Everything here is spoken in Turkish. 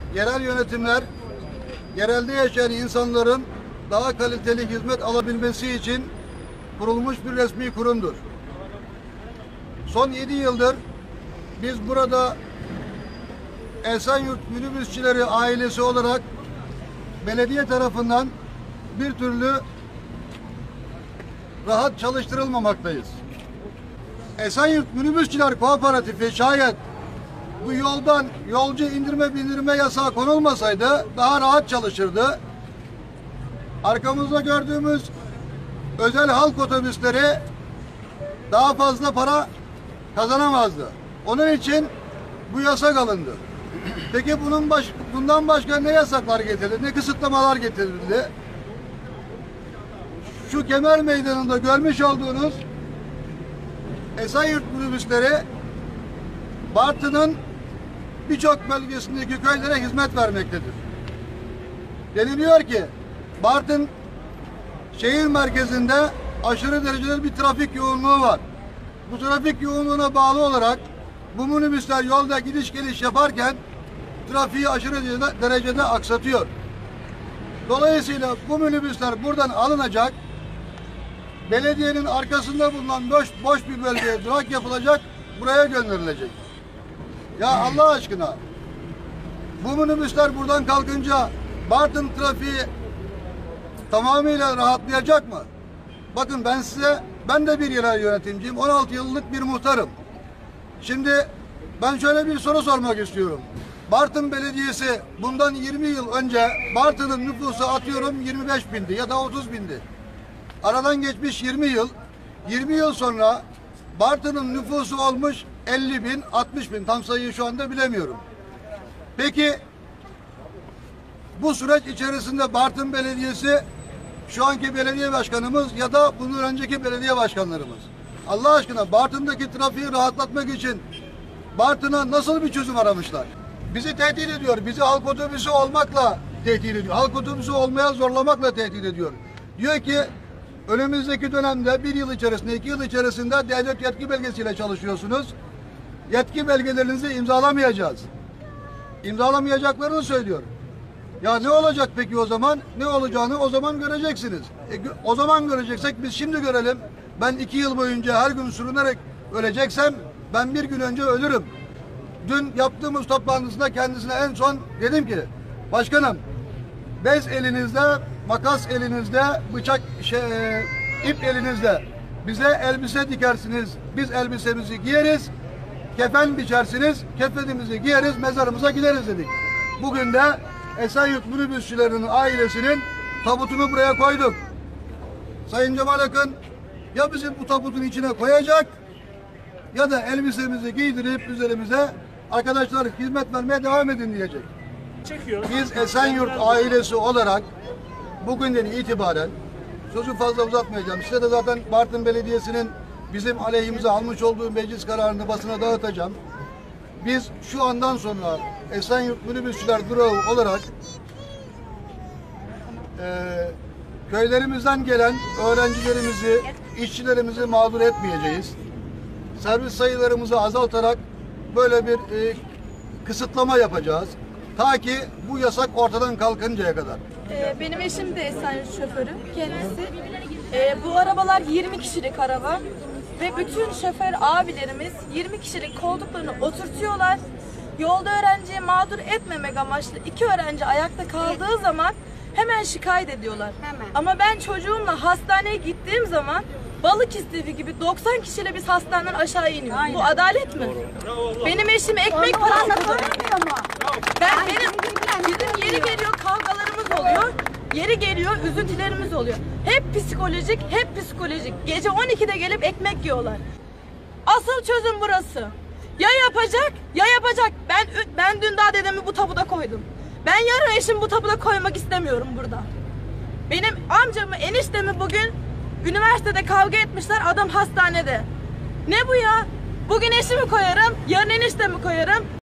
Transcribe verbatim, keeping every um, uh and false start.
yerel yönetimler, yerelde yaşayan insanların daha kaliteli hizmet alabilmesi için kurulmuş bir resmi kurumdur. Son yedi yıldır biz burada Esenyurt Minibüsçileri ailesi olarak belediye tarafından bir türlü rahat çalıştırılmamaktayız. Esenyurt Minibüsçiler Kooperatifi şayet bu yoldan yolcu indirme bindirme yasağı konulmasaydı daha rahat çalışırdı. Arkamızda gördüğümüz özel halk otobüsleri daha fazla para kazanamazdı. Onun için bu yasak alındı. Peki bunun baş, bundan başka ne yasaklar getirildi, ne kısıtlamalar getirildi? Şu Kemer Meydanı'nda görmüş olduğunuz Esenyurt minibüsleri Bartın'ın birçok bölgesindeki köylere hizmet vermektedir. Deniliyor ki Bartın şehir merkezinde aşırı derecede bir trafik yoğunluğu var. Bu trafik yoğunluğuna bağlı olarak bu minibüsler yolda gidiş geliş yaparken trafiği aşırı derecede, derecede aksatıyor. Dolayısıyla bu minibüsler buradan alınacak, belediyenin arkasında bulunan boş, boş bir bölgeye durak yapılacak, buraya gönderilecek. Ya Allah aşkına, bu minibüsler buradan kalkınca Bartın trafiği tamamıyla rahatlayacak mı? Bakın ben size, ben de bir yerel yönetimciyim, on altı yıllık bir muhtarım. Şimdi ben şöyle bir soru sormak istiyorum. Bartın Belediyesi bundan yirmi yıl önce Bartın'ın nüfusu atıyorum yirmi beş bindi ya da otuz bindi. Aradan geçmiş yirmi yıl, yirmi yıl sonra Bartın'ın nüfusu olmuş elli bin, altmış bin, tam sayıyı şu anda bilemiyorum. Peki bu süreç içerisinde Bartın Belediyesi, şu anki belediye başkanımız ya da bundan önceki belediye başkanlarımız, Allah aşkına Bartın'daki trafiği rahatlatmak için Bartın'a nasıl bir çözüm aramışlar? Bizi tehdit ediyor, bizi halk otobüsü olmakla tehdit ediyor, halk otobüsü olmaya zorlamakla tehdit ediyor. Diyor ki önümüzdeki dönemde bir yıl içerisinde, iki yıl içerisinde devlet yetki belgesiyle çalışıyorsunuz. Yetki belgelerinizi imzalamayacağız. İmzalamayacaklarını söylüyor. Ya ne olacak peki o zaman? Ne olacağını o zaman göreceksiniz. E, o zaman göreceksek biz şimdi görelim. Ben iki yıl boyunca her gün sürünerek öleceksem ben bir gün önce ölürüm. Dün yaptığımız toplantısında kendisine en son dedim ki başkanım bez elinizde, makas elinizde, bıçak şey, ip elinizde. Bize elbise dikersiniz. Biz elbisemizi giyeriz. Kefen biçersiniz. Kefenimizi giyeriz. Mezarımıza gideriz dedik. Bugün de Esenyurt minibüsçülerinin ailesinin tabutunu buraya koyduk. Sayın Cemal Akın ya bizi bu tabutun içine koyacak ya da elbisemizi giydirip üzerimize arkadaşlar hizmet vermeye devam edin diyecek. Çekiyor. Biz Esenyurt ailesi olarak bugünden itibaren sözü fazla uzatmayacağım. Size de zaten Bartın Belediyesi'nin bizim aleyhimize almış olduğu meclis kararını basına dağıtacağım. Biz şu andan sonra Esenyurt Minibüsçüler Durağı olarak e, köylerimizden gelen öğrencilerimizi, işçilerimizi mağdur etmeyeceğiz. Servis sayılarımızı azaltarak böyle bir e, kısıtlama yapacağız. Ta ki bu yasak ortadan kalkıncaya kadar. Ee, benim eşim de Esenyurt şoförü. Kendisi. Ee, bu arabalar yirmi kişilik araba. Ve bütün şoför abilerimiz yirmi kişilik koltuklarını oturtuyorlar. Yolda öğrenciyi mağdur etmemek amaçlı iki öğrenci ayakta kaldığı zaman hemen şikayet ediyorlar. Hemen. Ama ben çocuğumla hastaneye gittiğim zaman balık istifi gibi doksan kişiyle biz hastaneden aşağı iniyoruz. Aynen. Bu adalet mi? Bravo. Benim eşim ekmek parası kazanıyor. Ben benim bizim yeri geliyor kavgalarımız oluyor. Yeri geliyor üzüntülerimiz oluyor. Hep psikolojik, hep psikolojik. Gece on ikide gelip ekmek yiyorlar. Asıl çözüm burası. Ya yapacak, ya yapacak. Ben ben dün daha dedemi bu tabuda koydum. Ben yarın eşimi bu tabuda koymak istemiyorum burada. Benim amcamı, eniştemi bugün üniversitede kavga etmişler, adam hastanede. Ne bu ya? Bugün eşimi koyarım, yarın eniştemi koyarım.